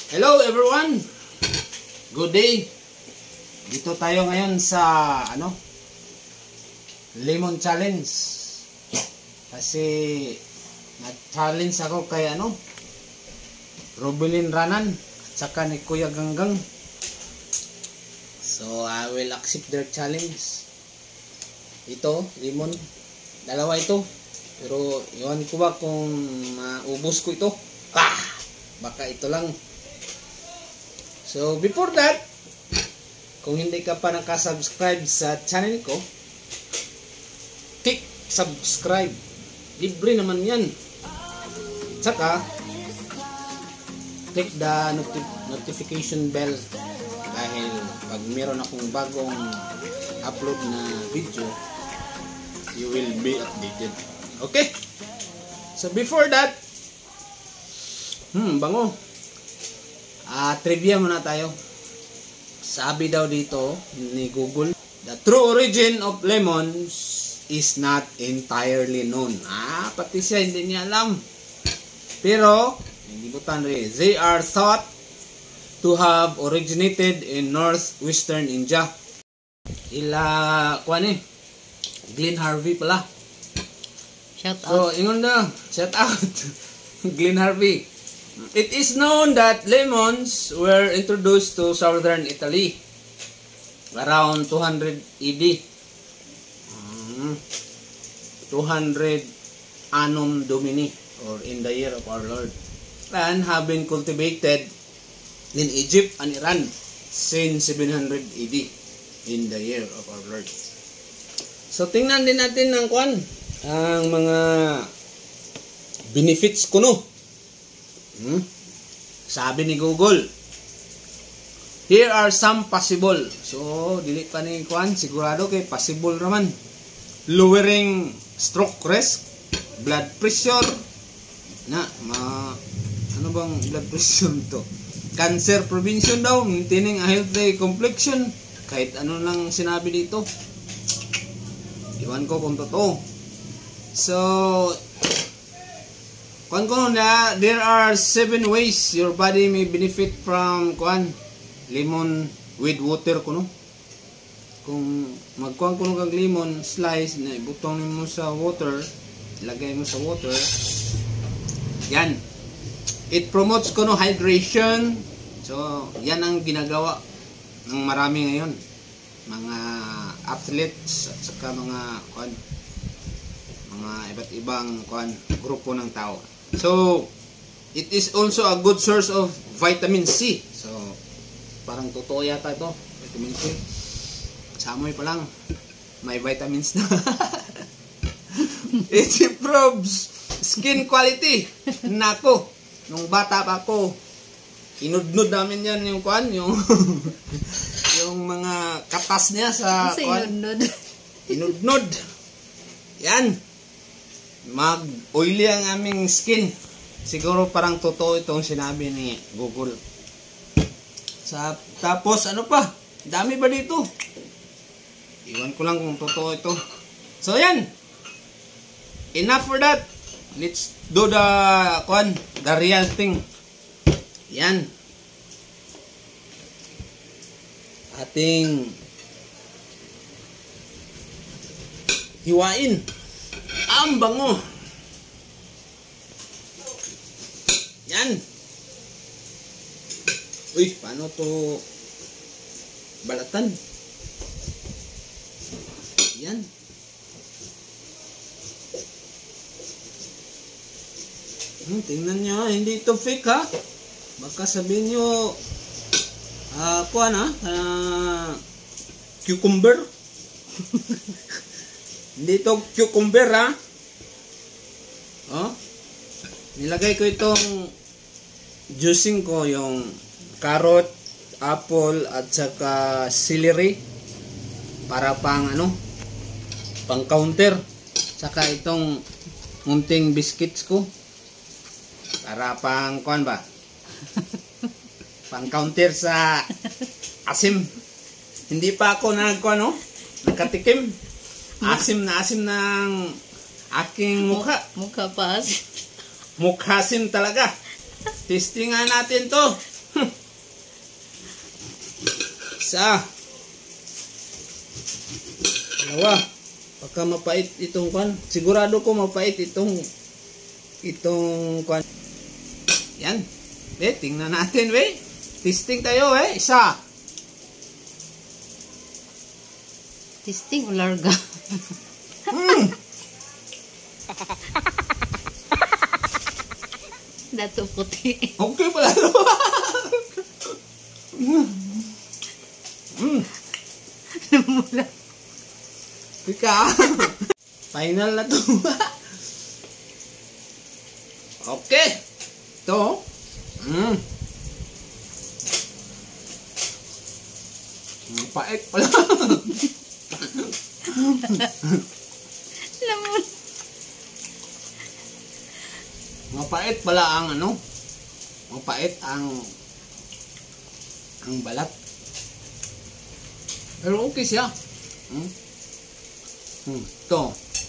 Hello everyone! Good day! Dito tayo ngayon sa Lemon Challenge. Kasi nag-challenge ako kay Robelin Ranan at saka ni Kuya Ganggang. So I will accept their challenge. Ito, lemon. Dalawa ito. Pero iwan ko ba kung maubos ko ito? Baka ito lang. So before that, kung hindi ka pa nakasubscribe sa channel ko, click subscribe. Libre naman yan. Tsaka, click the notification bell dahil pag meron akong bagong upload na video, you will be updated. Okay? So before that, bango. Trivia muna tayo. Sabi daw dito ni Google, the true origin of lemons is not entirely known. Pati siya hindi niya alam. Pero, hindi butan rin. They are thought to have originated in northwestern India. Glenn Harvey pala. Shout out. So, ingon daw. Shout out. Glenn Harvey. It is known that lemons were introduced to southern Italy around 200 AD. 200 Annum Domini, or in the year of our Lord, and have been cultivated in Egypt and Iran since 700 AD in the year of our Lord. So tingnan din natin ang mga benefits kuno. Sabi ni Google, here are some possible. So dili pa ni sigurado kay possible naman. Lowering stroke risk, blood pressure ano bang blood pressure to? Cancer prevention daw, maintaining a healthy complexion. Kahit ano lang sinabi dito, iwan ko kung totoo. So there are 7 ways your body may benefit from lemon with water kuno. Kung magkuhan kuno kag lemon slice na ibutong mo sa water, ilagay mo sa water. Yan. It promotes kuno hydration. So, yan ang ginagawa ng marami ngayon. Mga athletes at saka mga iba't ibang grupo ng tao. So, it is also a good source of vitamin C. So, parang totoo yata ito. Vitamin C. Sa amoy pa lang, may vitamins na. It improves skin quality. Nako, nung bata pa ako, inudnud namin yan yung yung mga katas niya sa inudnud. Yan. Mag-oily ang aming skin. Siguro parang totoo itong sinabi ni Google. Tapos ano pa? Dami ba dito? Iwan ko lang kung totoo ito. So yan. Enough for that. Let's do the real thing. Yan. Ating hiwain. Ang bango. Yan. Uy, paano to balatan? Yan. Tingnan nyo, hindi ito fake ha. Baka sabihin nyo, cucumber. Hindi ito cucumber ha. Nilagay ko itong juicing ko, yung carrot, apple at saka celery para pang pang counter. Saka itong munting biscuits ko para pang pang counter sa asim. Hindi pa ako nakatikim. Asim ng aking mukha. Mukha pa asim. Mukhasim talaga. Testing nga natin to. Isa. Dalawa. Pagka mapait itong kwan, sigurado ko mapait itong kwan. Yan. Tingnan natin, we. Testing tayo, Isa. Testing o larga? Dato puti. Okay pala. Namula. Ika. Final na to. Okay. Ito. Pait pala. Lamon. Mapait pala ang mapait ang balat. Pero okay siya. Ito.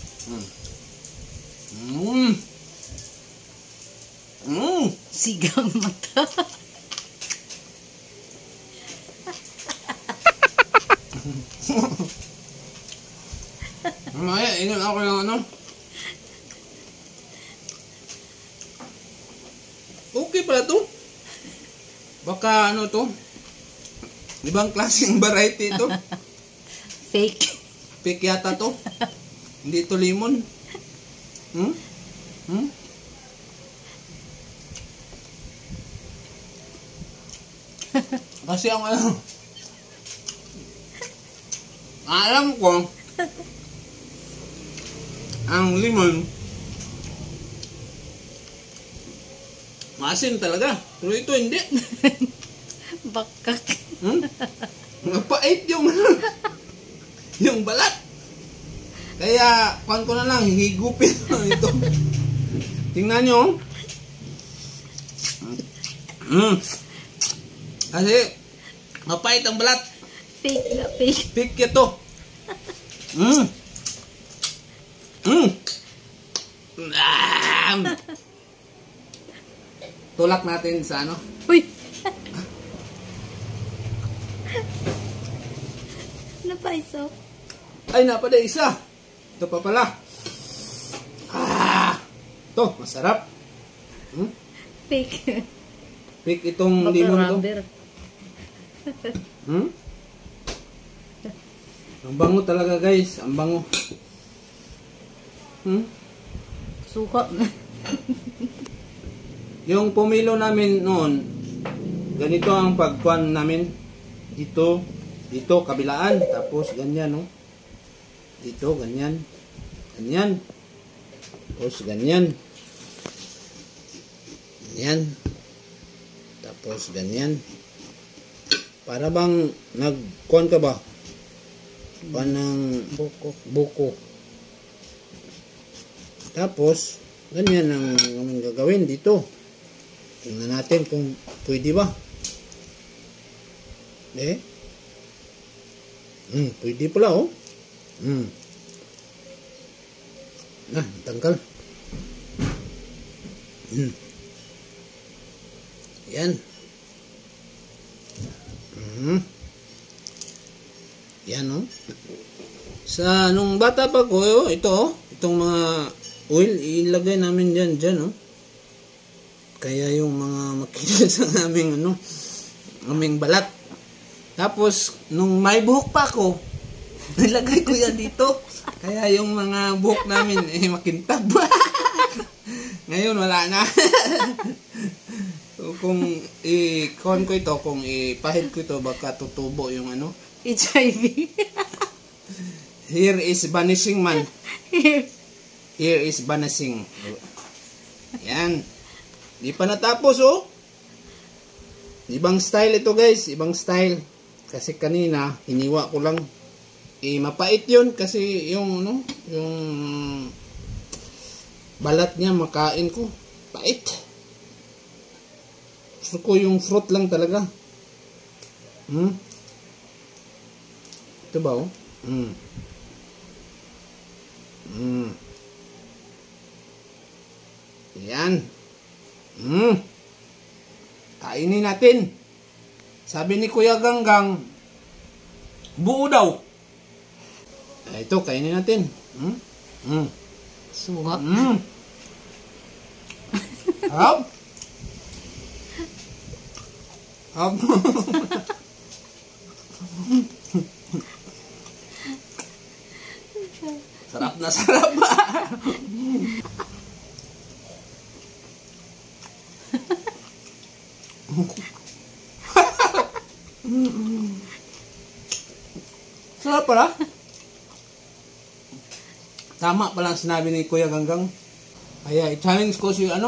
Sigang mata. Mamaya, inom ako yung Okay pala to. Baka to. Ibang klaseng variety to. Fake. Fake yata to. Hindi to lemon. Kasi ang alam ko ang lemon maasim talaga. Pero ito hindi. Bakak. Mapait yung balat. Kaya kuhan ko na lang, higupin ito. Tingnan nyo. Kasi mapait ang balat. Fake na fake. Fake ito. Tulak natin sa Uy! Napaiso. Ay, napada isa. Ito pa pala. Ito, masarap. Fake. Fake itong limon to. Rubber. Ang bango talaga, guys. Ang bango. Suka. Yung pumilo namin noon, ganito ang pagkuhan namin. Dito, kabilaan. Tapos ganyan, no? Dito, ganyan. Ganyan. Tapos ganyan. Ganyan. Tapos ganyan. Para bang nagkuhan ka ba? Kuhan ng buko. Tapos, ganyan ang gagawin dito. Tingnan natin kung pwede ba. Pwede pala, oh. Tangkal. Yan. Yan, oh. Sa nung bata pa ko, itong mga oil, ilagay namin dyan, oh. Kaya yung mga makinis sa aming balat. Tapos, nung may buhok pa ako, nilagay ko yan dito. Kaya yung mga buhok namin, makintab. Ngayon, wala na. So, kung i-con ko ito, kung ipahid ko ito, baka tutubo yung HIV. Here is vanishing man. Here is vanishing. Yan. Di pa natapos, oh. Ibang style ito, guys. Ibang style. Kasi kanina, hiniwa ko lang. Mapait yun kasi yung balat niya makain ko. Pait. Gusto ko yung fruit lang talaga. Ito ba, oh? Yan. Kainin natin. Sabi ni Kuya Ganggang, buo daw. Ito, kainin natin. Suha. Harap. Harap. Sarap na sarap. Sarap pala. Tama pala ang sinabi ni Kuya Ganggang. Kaya i-challenge ko si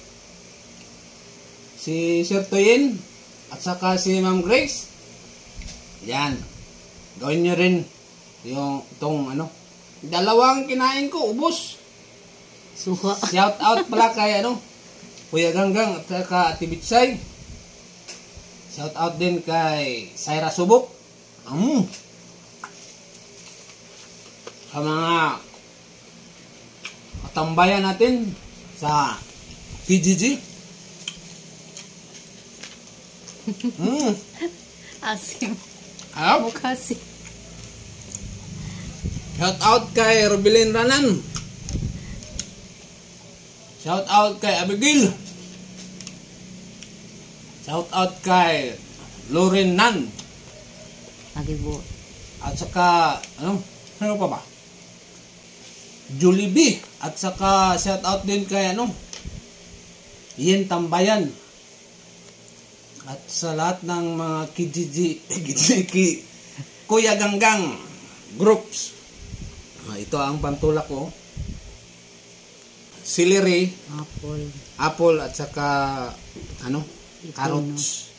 si Sir Toyin at saka si Ma'am Grace. Yan. Gawin nyo rin yung itong dalawang kinain ko, ubos. Suha. Shout out pala kay Kuya Ganggang at saka Ate Bitsay. Shout out din kay Syra Subok. Sa mga katambayan natin sa PGG. Asim. Harap. Mukhasim. Shout out kay Rubilin Ranan. Shout out kay Abigail. Shout out kay Lauren Nan. Agibo. At saka ano pa ba? Julie B. At saka shout out din kay Ian Tambayan. At sa lahat ng mga Kuya Ganggang groups. Ito ang pantulak ko. Celery, apple at saka carrots.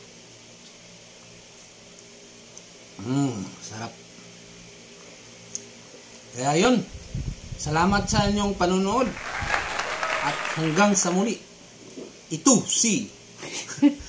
Sarap. Kaya yun. Salamat sa inyong panunood. At hanggang sa muli. Ito si